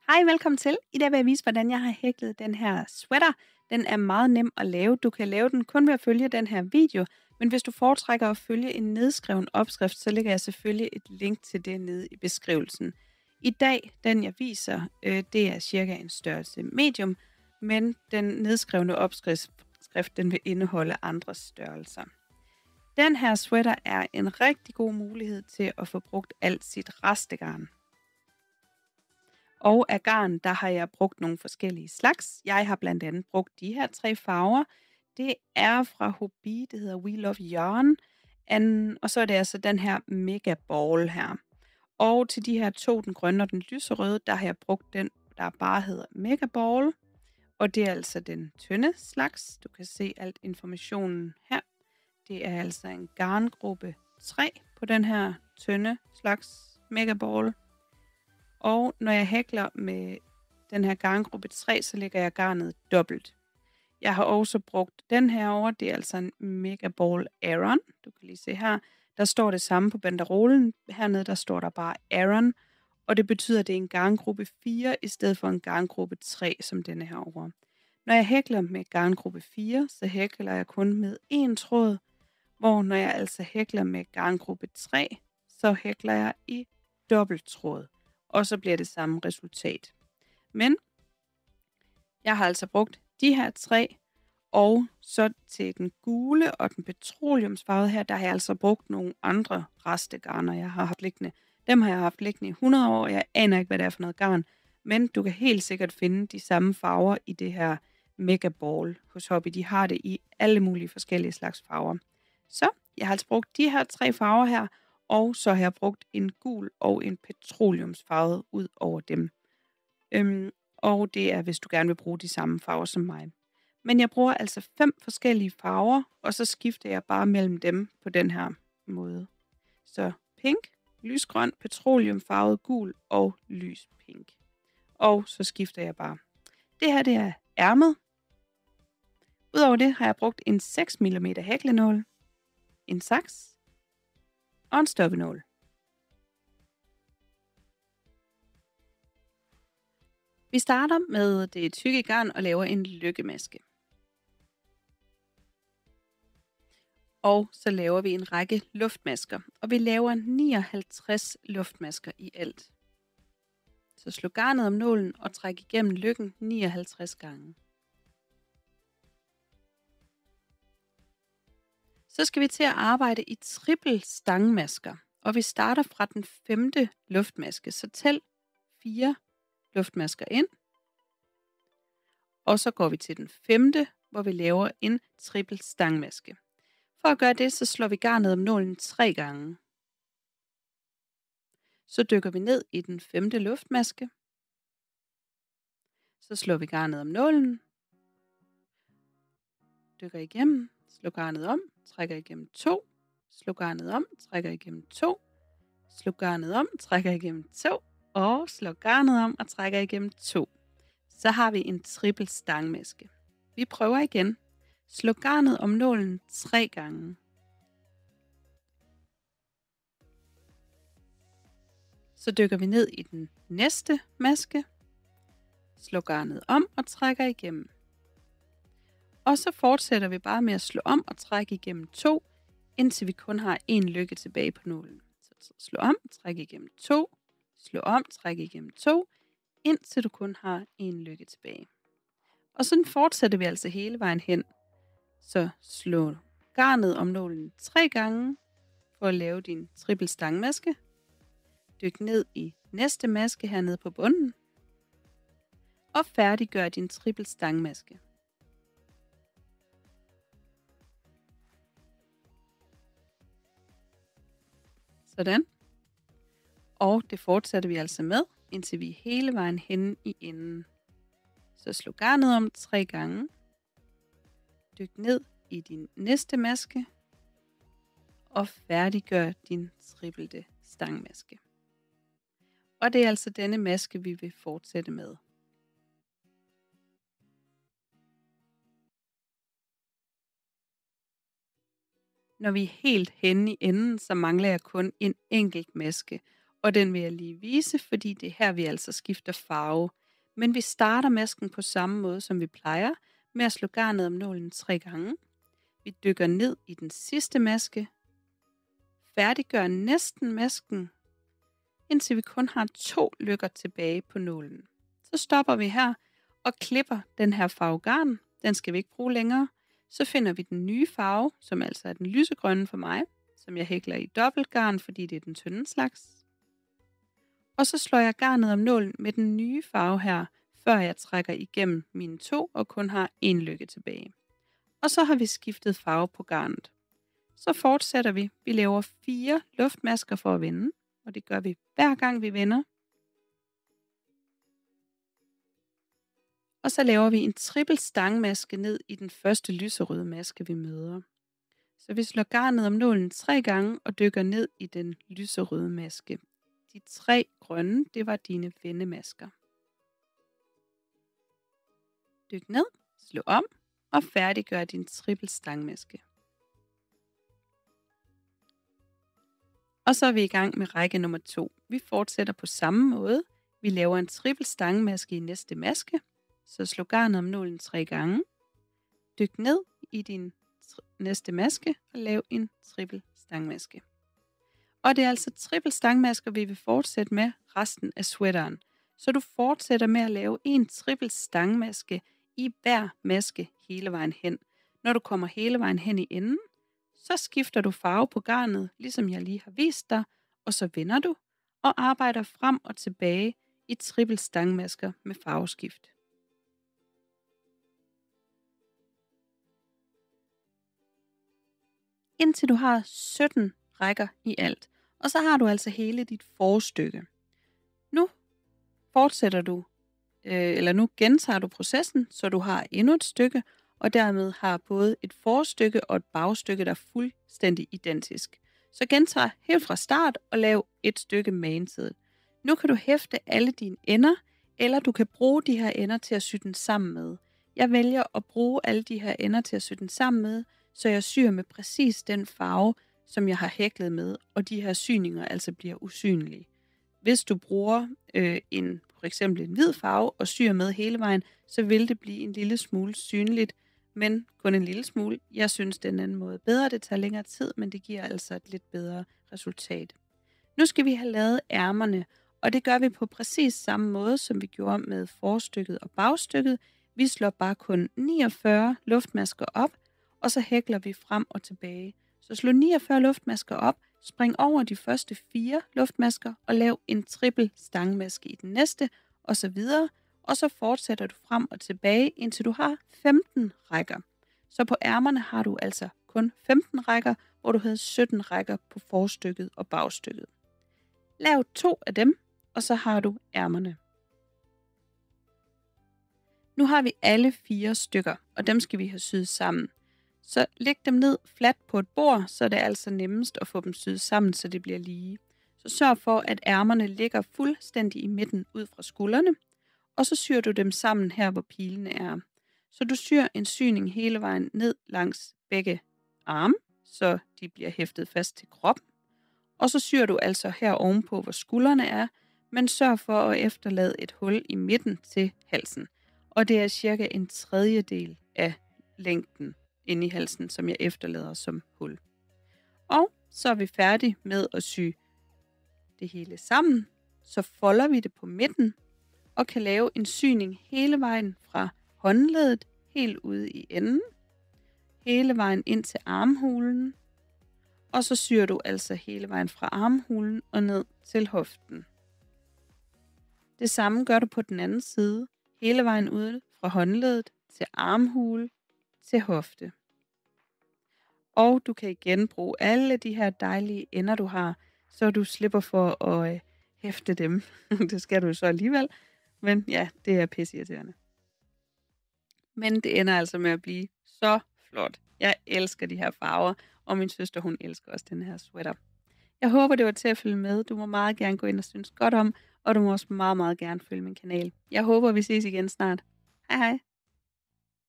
Hej, velkommen til. I dag vil jeg vise, hvordan jeg har hæklet den her sweater. Den er meget nem at lave. Du kan lave den kun ved at følge den her video, men hvis du foretrækker at følge en nedskreven opskrift, så lægger jeg selvfølgelig et link til det nede i beskrivelsen. I dag, den jeg viser, det er cirka en størrelse medium, men den nedskrevne opskrift, den vil indeholde andre størrelser. Den her sweater er en rigtig god mulighed til at få brugt alt sit restegarn. Og af garn, der har jeg brugt nogle forskellige slags. Jeg har blandt andet brugt de her 3 farver. Det er fra Hobbii, det hedder We Love Yarn. Og så er det altså den her Mega Ball her. Og til de her 2, den grønne og den lyserøde, der har jeg brugt den, der bare hedder Mega Ball. Og det er altså den tynde slags. Du kan se alt informationen her. Det er altså en garngruppe 3 på den her tynde slags Mega Ball. Og når jeg hækler med den her garngruppe 3, så lægger jeg garnet dobbelt. Jeg har også brugt den her over. Det er altså en Mega Ball Aran. Du kan lige se her. Der står det samme på banderolen. Hernede der står der bare Aran. Og det betyder, at det er en garngruppe 4 i stedet for en garngruppe 3, som denne her over. Når jeg hækler med garngruppe 4, så hækler jeg kun med én tråd. Hvor når jeg altså hækler med garngruppe 3, så hækler jeg i dobbelt tråd. Og så bliver det samme resultat. Men jeg har altså brugt de her 3, og så til den gule og den petroleumsfarvede her, der har jeg altså brugt nogle andre restegarner, jeg har haft liggende. Dem har jeg haft liggende i 100 år, jeg aner ikke, hvad det er for noget garn. Men du kan helt sikkert finde de samme farver i det her Mega Ball hos Hobbii. De har det i alle mulige forskellige slags farver. Så jeg har altså brugt de her 3 farver her, og så har jeg brugt en gul og en petroleumsfarvet ud over dem. Og det er, hvis du gerne vil bruge de samme farver som mig. Men jeg bruger altså 5 forskellige farver, og så skifter jeg bare mellem dem på den her måde. Så pink, lysgrøn, petroleumfarvet, gul og lys pink. Og så skifter jeg bare. Det her, det er ærmet. Udover det har jeg brugt en 6 mm hæklenål, en saks og en stoppenål. Vi starter med det tykke garn og laver en lykkemaske. Og så laver vi en række luftmasker, og vi laver 59 luftmasker i alt. Så slå garnet om nålen og træk igennem lykken 59 gange. Så skal vi til at arbejde i triple stangmasker, og vi starter fra den 5. luftmaske, så tæl 4 luftmasker ind. Og så går vi til den 5., hvor vi laver en triple stangmaske. For at gøre det, så slår vi garnet om nålen 3 gange. Så dykker vi ned i den 5. luftmaske. Så slår vi garnet om nålen. Dykker igennem, slår garnet om, trækker igennem 2. Slår garnet om, trækker igennem 2. Slår garnet om, trækker igennem 2. Og slår garnet om og trækker igennem 2. Så har vi en triple stangmaske. Vi prøver igen. Slå garnet om nålen 3 gange. Så dykker vi ned i den næste maske. Slå garnet om og trækker igennem. Og så fortsætter vi bare med at slå om og trække igennem 2, indtil vi kun har en lykke tilbage på nålen. Så slå om, træk igennem 2, slå om, træk igennem 2, indtil du kun har en lykke tilbage. Og sådan fortsætter vi altså hele vejen hen. Så slå garnet om nålen 3 gange for at lave din triple stangmaske. Dyk ned i næste maske hernede på bunden. Og færdiggør din triple stangmaske. Sådan. Og det fortsætter vi altså med, indtil vi er hele vejen henne i enden. Så slå garnet om 3 gange. Dyk ned i din næste maske. Og færdiggør din triple stangmaske. Og det er altså denne maske, vi vil fortsætte med. Når vi er helt henne i enden, så mangler jeg kun en enkelt maske. Og den vil jeg lige vise, fordi det er her, vi altså skifter farve. Men vi starter masken på samme måde, som vi plejer, med at slå garnet om nålen 3 gange. Vi dykker ned i den sidste maske, færdiggør næsten masken, indtil vi kun har 2 løkker tilbage på nålen. Så stopper vi her og klipper den her farve garn. Den skal vi ikke bruge længere. Så finder vi den nye farve, som altså er den lysegrønne for mig, som jeg hækler i dobbeltgarn, fordi det er den tynde slags. Og så slår jeg garnet om nålen med den nye farve her, før jeg trækker igennem mine 2 og kun har 1 løkke tilbage. Og så har vi skiftet farve på garnet. Så fortsætter vi. Vi laver 4 luftmasker for at vende, og det gør vi hver gang vi vender. Og så laver vi en trippel stangmaske ned i den første lyserøde maske, vi møder. Så vi slår garnet om nålen 3 gange og dykker ned i den lyserøde maske. De 3 grønne, det var dine vendemasker. Dyk ned, slå om og færdiggør din trippel stangmaske. Og så er vi i gang med række nummer 2. Vi fortsætter på samme måde. Vi laver en trippel stangmaske i næste maske. Så slå garnet om nålen 3 gange. Dyk ned i din næste maske og lav en trippel stangmaske. Og det er altså trippel stangmasker, vi vil fortsætte med resten af sweateren. Så du fortsætter med at lave en trippel stangmaske i hver maske hele vejen hen. Når du kommer hele vejen hen i enden, så skifter du farve på garnet, ligesom jeg lige har vist dig, og så vender du og arbejder frem og tilbage i trippel stangmasker med farveskift. Indtil du har 17 rækker i alt. Og så har du altså hele dit forstykke. Nu fortsætter du, eller nu gentager du processen, så du har endnu et stykke, og dermed har både et forstykke og et bagstykke, der er fuldstændig identisk. Så gentag helt fra start og lav et stykke magen til. Nu kan du hæfte alle dine ender, eller du kan bruge de her ender til at sy den sammen med. Jeg vælger at bruge alle de her ender til at sy den sammen med, så jeg syr med præcis den farve, som jeg har hæklet med, og de her syninger altså bliver usynlige. Hvis du bruger for eksempel en hvid farve og syr med hele vejen, så vil det blive en lille smule synligt, men kun en lille smule. Jeg synes, den anden måde er bedre. Det tager længere tid, men det giver altså et lidt bedre resultat. Nu skal vi have lavet ærmerne, og det gør vi på præcis samme måde, som vi gjorde med forstykket og bagstykket. Vi slår bare kun 49 luftmasker op, og så hækler vi frem og tilbage. Så slå 49 luftmasker op, spring over de første 4 luftmasker og lav en trippel stangmaske i den næste, og så videre. Og så fortsætter du frem og tilbage, indtil du har 15 rækker. Så på ærmerne har du altså kun 15 rækker, hvor du havde 17 rækker på forstykket og bagstykket. Lav 2 af dem, og så har du ærmerne. Nu har vi alle 4 stykker, og dem skal vi have syet sammen. Så læg dem ned fladt på et bord, så det er altså nemmest at få dem syet sammen, så det bliver lige. Så sørg for, at ærmerne ligger fuldstændig i midten ud fra skuldrene, og så syr du dem sammen her, hvor pilene er. Så du syr en syning hele vejen ned langs begge arme, så de bliver hæftet fast til kroppen. Og så syr du altså her ovenpå, hvor skuldrene er, men sørg for at efterlade et hul i midten til halsen. Og det er cirka en tredjedel af længden inde i halsen, som jeg efterlader som hul. Og så er vi færdige med at sy det hele sammen. Så folder vi det på midten og kan lave en syning hele vejen fra håndleddet helt ude i enden, hele vejen ind til armhulen, og så syr du altså hele vejen fra armhulen og ned til hoften. Det samme gør du på den anden side, hele vejen ude fra håndleddet til armhule til hofte. Og du kan igen bruge alle de her dejlige ender, du har, så du slipper for at hæfte dem. Det skal du så alligevel, men ja, det er pisseirriterende. Men det ender altså med at blive så flot. Jeg elsker de her farver, og min søster, hun elsker også den her sweater. Jeg håber, det var til at følge med. Du må meget gerne gå ind og synes godt om, og du må også meget, meget gerne følge min kanal. Jeg håber, vi ses igen snart. Hej hej.